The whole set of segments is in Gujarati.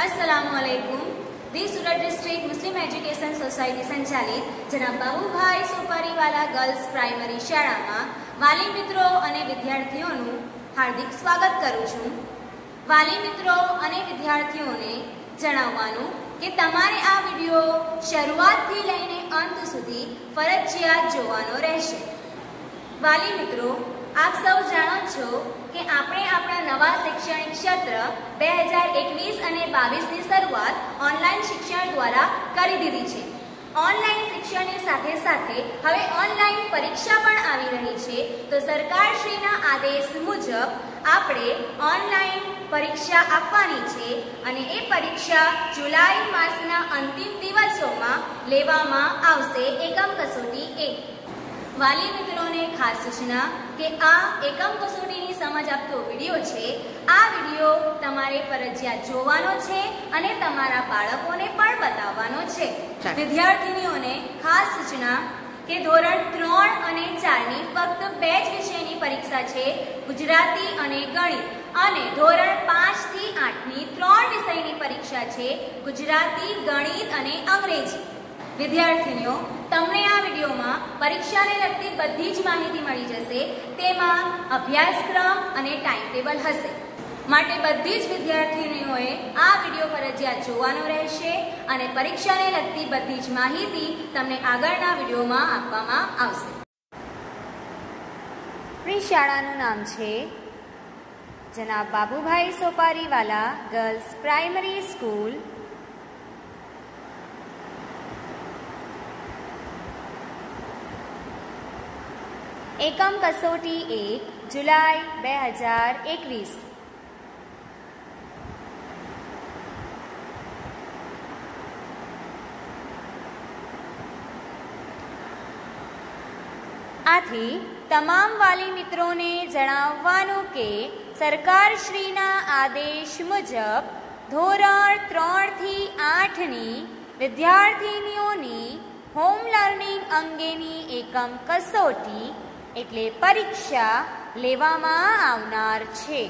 अस्सलामुअलैकुम। The Surat district Muslim education society संचालित जनाब बाबूभाई सोपारीवाला गर्ल्स प्राइमरी शाळाમાં વાલી મિત્રો અને વિદ્યાર્થીઓનું હાર્દિક સ્વાગત કરું છું। વાલી મિત્રો અને વિદ્યાર્થીઓને જણાવવાનું કે તમારે આ વિડિયો શરૂઆતથી લઈને અંત સુધી ફરજિયાત જોવાનો રહેશે। વાલી મિત્રો, આપ સૌ જાણો છો કે આપણે આપણા નવા શૈક્ષણિક સત્ર 2021 અને 22 ની શરૂઆત ઓનલાઈન શિક્ષણ દ્વારા કરી દીધી છે। ઓનલાઈન શિક્ષણની સાથે સાથે હવે ઓનલાઈન પરીક્ષા પણ આવી રહી છે, તો સરકારશ્રીના આદેશ મુજબ આપણે ઓનલાઈન પરીક્ષા આપવાની છે અને એ પરીક્ષા જુલાઈ માસના અંતિમ દિવસોમાં લેવામાં આવશે। એકમ કસોટી 1। વાલી મિત્રોને ખાસ સૂચના કે આ એકમ કસોટીની સમજ આપતો વિડિયો છે। આ વિડિયો તમારે ફરજિયાત જોવાનો છે અને તમારા બાળકોને પણ બતાવવાનો છે। વિદ્યાર્થીનીઓને ખાસ સૂચના કે ધોરણ 3 અને 4 ની ફક્ત 2 જ વિષયની પરીક્ષા છે, ગુજરાતી અને ગણિત, અને ધોરણ 5 થી 8 ની 3 વિષયની પરીક્ષા છે, ગુજરાતી, ગણિત અને અંગ્રેજી। વિદ્યાર્થીઓ, તમને આ વિડિયોમાં પરીક્ષાને લગતી બધી જ માહિતી મળી જશે। તેમાં અભ્યાસક્રમ અને ટાઈમ ટેબલ હશે, માટે બધી જ વિદ્યાર્થીનીઓએ આ વિડિયો ફરજિયાત જોવાનો રહેશે અને પરીક્ષાને લગતી બધી જ માહિતી તમને આગળના વિડિયોમાં આપવામાં આવશે। આપણી શાળાનું નામ છે જનાબ Babubhai Sopariwala girls primary school. એકમ કસોટી 1 જુલાઈ 2021। આથી તમામ વાલી મિત્રોને જણાવવાનું કે સરકારશ્રીના આદેશ મુજબ ધોરણ 3 થી 8 ની વિદ્યાર્થીનીઓની હોમ લર્નિંગ અંગેની એકમ કસોટી એટલે પરીક્ષા લેવામાં આવનાર છે।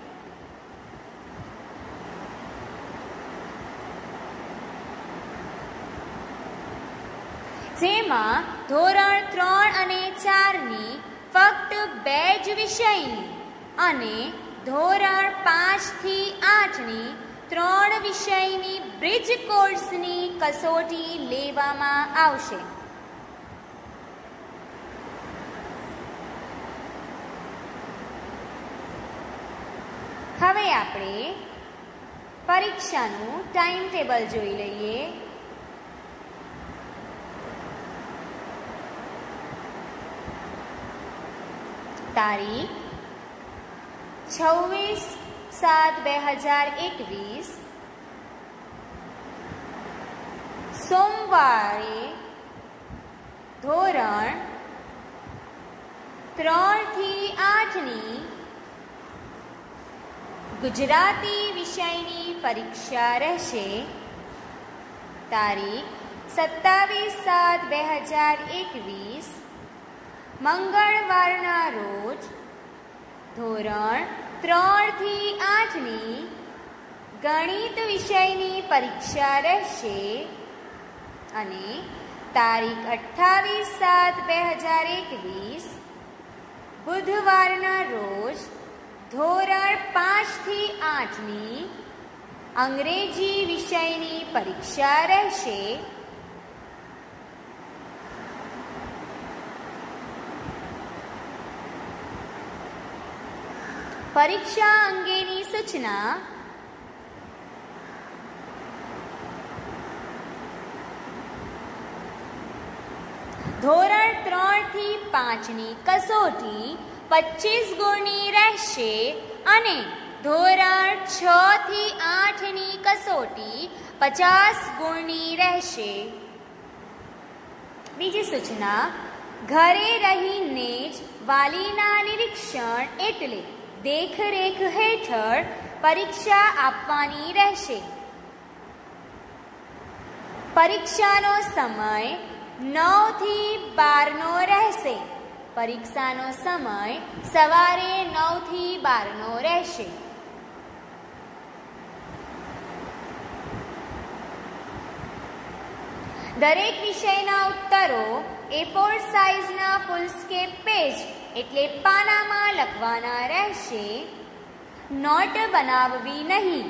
જેમાં ધોરણ 3 અને 4 ની ફક્ત 2 જ વિષયની અને ધોરણ 5 થી 8 ની 3 વિષયની બ્રિજ કોર્સની કસોટી લેવામાં આવશે। હવે આપણે પરીક્ષાનું ટાઈમ ટેબલ જોઈ લઈએ। તારીખ 26/7/2021 સોમવારે ધોરણ 3 થી 8 ની ગુજરાતી વિષયની પરીક્ષા રહેશે। તારીખ 27/7/2021 મંગળવારના રોજ ધોરણ 3 થી 8 ની ગણિત વિષયની પરીક્ષા રહેશે અને તારીખ 28/7/2021 બુધવારના રોજ ધોરણ 5 થી 8 ની અંગ્રેજી વિષયની પરીક્ષા રહેશે। પરીક્ષા અંગેની સૂચના ધોરણ 3 થી 5 ની કસોટી 25 ગુણની રહેશે અને ધોરણ 6 થી 8 ની કસોટી 50 ગુણની રહેશે। બીજી સૂચના, ઘરે રહીને જ વાલીના નિરીક્ષણ એટલે દેખરેખ હેઠળ પરીક્ષા આપવાની રહેશે। પરીક્ષાનો સમય 9 થી 12 નો રહેશે। પરીક્ષાનો સમય સવારે 9 થી 12 નો રહેશે। દરેક વિષયના ઉત્તરો A4 સાઇઝના ફૂલસ્કેપ પેજ એટલે પાનામાં લખવાના રહેશે. નોટ બનાવવી નહીં.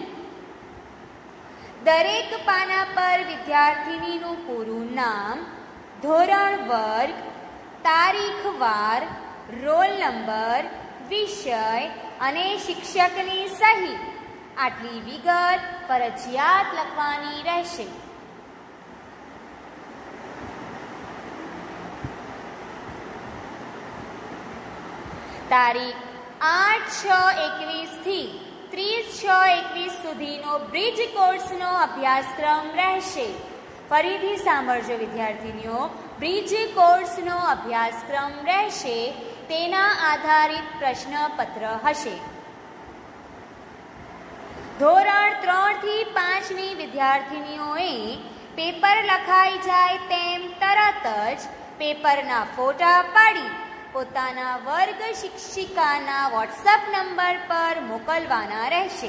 દરેક પાના પર વિદ્યાર્થીનીનું પૂરું નામ, ધોરણ, વર્ગ, તારીખ, વાર, રોલ નંબર, વિષય અને શિક્ષકની સહી આટલી વિગત ફરજિયાત લખવાની રહેશે. તારીખ 8/6/21 થી 30/6/21 સુધીનો બ્રિજ કોર્સનો અભ્યાસક્રમ રહેશે. ફરીથી સાંભળજો વિદ્યાર્થીનીઓ, બ્રિજ કોર્સનો અભ્યાસક્રમ રહેશે. તેના આધારિત પ્રશ્નપત્ર હશે. ધોરણ 3 થી 5ની વિદ્યાર્થીનીઓએ પેપર લખાઈ જાય તેમ તરત જ પેપરના ફોટા પાડી પોતાના વર્ગ શિક્ષિકાના વોટ્સએપ નંબર પર મોકલવાના રહેશે.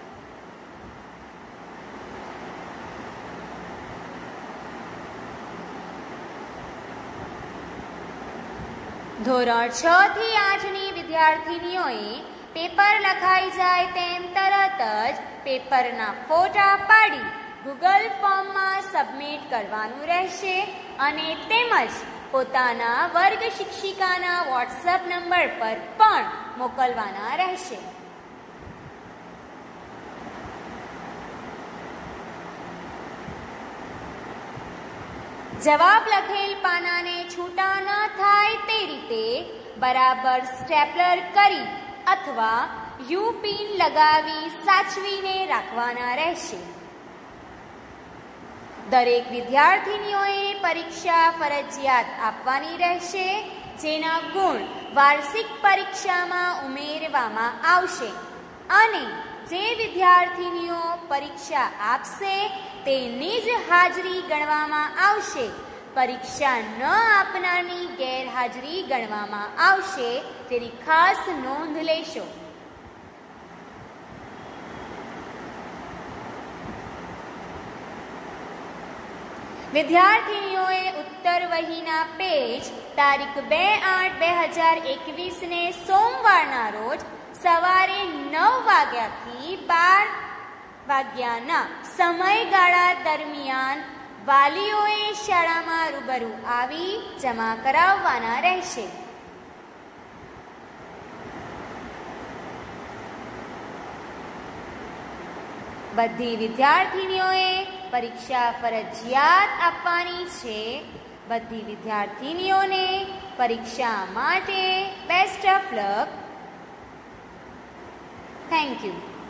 ધોરણ 6 થી 8ની વિદ્યાર્થીનીઓએ પેપર લખાઈ જાય તેમ તરત જ પેપરના ફોટા પાડી ગૂગલ ફોર્મમાં સબમિટ કરવાનું રહેશે અને તેમજ પોતાના વર્ગ શિક્ષિકાના વોટ્સએપ નંબર પર પણ મોકલવાના રહેશે. જવાબ લખેલ પાનાને છૂટા ન થાય તે રીતે બરાબર સ્ટેપલર કરી અથવા યુ પિન લગાવી સાચવીને રાખવાના રહેશે. દરેક વિદ્યાર્થીનીઓએ પરીક્ષા ફરજિયાત આપવાની રહેશે, જેના ગુણ વાર્ષિક પરીક્ષામાં ઉમેરવામાં આવશે અને જે વિદ્યાર્થીનીઓ પરીક્ષા આપશે તેની જ હાજરી ગણવામાં આવશે. પરીક્ષા ન આપનારની ગેરહાજરી ગણવામાં આવશે, તેની ખાસ નોંધ લેશો. વિદ્યાર્થીનીઓએ ઉત્તર વહીના પેજ તારીખ 2/8/2021ને સોમવારના રોજ સવારે 9 વાગ્યાથી 12 વાગ્યાના સમયગાળા દરમિયાન વાલીઓએ શાળામાં રૂબરૂ આવી જમા કરાવવાના રહેશે. બધી વિદ્યાર્થીનીઓએ પરીક્ષા ફરજિયાત આપવાની છે. બધી વિદ્યાર્થીનીઓને પરીક્ષા માટે best of luck. Thank you.